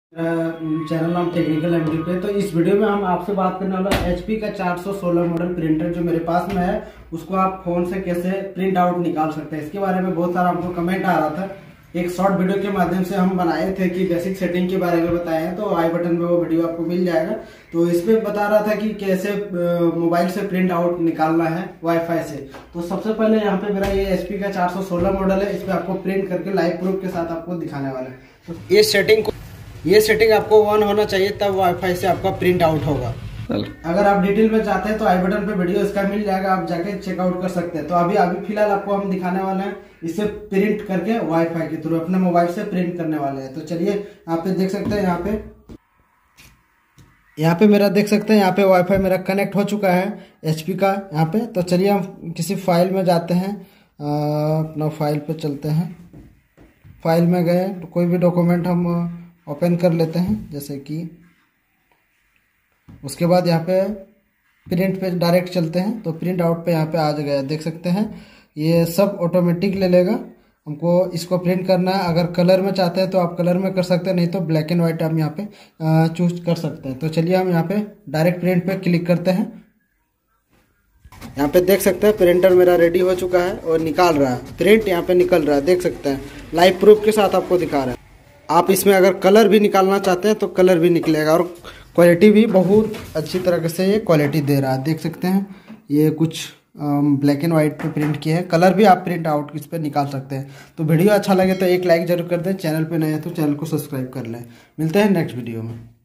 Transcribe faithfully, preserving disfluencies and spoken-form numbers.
Channel नाम technical MD पे। तो इस वीडियो में हम आपसे बात करने वाला एचपी का चार सौ सोलह मॉडल प्रिंटर जो मेरे पास में है, उसको आप फोन से कैसे प्रिंट आउट निकाल सकते हैं। इसके बारे में बहुत सारा हमको कमेंट आ रहा था। एक शॉर्ट वीडियो के माध्यम से हम बनाए थे कि बेसिक सेटिंग के बारे में बताए हैं, तो आई बटन में वो वीडियो आपको मिल जाएगा। तो इसमें बता रहा था कि कैसे मोबाइल से प्रिंट आउट निकालना है वाईफाई से। तो सबसे पहले यहाँ पे मेरा ये एचपी का चार सौ सोलह मॉडल है, इस पर आपको प्रिंट करके लाइव प्रूफ के साथ आपको दिखाने वाला है। तो ये सेटिंग को ये सेटिंग आपको ऑन होना चाहिए, तब वाईफाई से आपका प्रिंट आउट होगा। अगर आप डिटेल में चाहते हैं तो आई बटन पे वीडियो इसका मिल जाएगा, आप जाके चेकआउट कर सकते हैं। तो अभी अभी फिलहाल आपको हम दिखाने वाले हैं इसे प्रिंट करके वाईफाई के थ्रू अपने मोबाइल से प्रिंट करने वाले हैं। तो चलिए यहाँ पे देख सकते हैं, यहाँ पे यहाँ पे मेरा देख सकते हैं, यहाँ पे वाईफाई मेरा कनेक्ट हो चुका है एचपी का यहाँ पे। तो चलिए हम किसी फाइल में जाते हैं, अपना फाइल पे चलते हैं। फाइल में गए तो कोई भी डॉक्यूमेंट हम ओपन कर लेते हैं, जैसे कि उसके बाद यहाँ पे प्रिंट पे डायरेक्ट चलते हैं। तो प्रिंट आउट पे यहाँ पे आ गया, देख सकते हैं ये सब ऑटोमेटिक ले लेगा। हमको इसको प्रिंट करना है, अगर कलर में चाहते हैं तो आप कलर में कर सकते हैं, नहीं तो ब्लैक एंड वाइट हम यहाँ पे चूज कर सकते हैं। तो चलिए हम यहाँ पे डायरेक्ट प्रिंट पे क्लिक करते हैं। यहाँ पे देख सकते हैं प्रिंटर मेरा रेडी हो चुका है और निकाल रहा है प्रिंट, यहाँ पे निकल रहा है, देख सकते हैं लाइव प्रूफ के साथ आपको दिखा रहा है। आप इसमें अगर कलर भी निकालना चाहते हैं तो कलर भी निकलेगा, और क्वालिटी भी बहुत अच्छी तरह से ये क्वालिटी दे रहा है। देख सकते हैं ये कुछ ब्लैक एंड वाइट पे प्रिंट किए हैं, कलर भी आप प्रिंट आउट इस पर निकाल सकते हैं। तो वीडियो अच्छा लगे तो एक लाइक जरूर कर दें, चैनल पे नए हैं तो चैनल को सब्सक्राइब कर लें। मिलते हैं नेक्स्ट वीडियो में।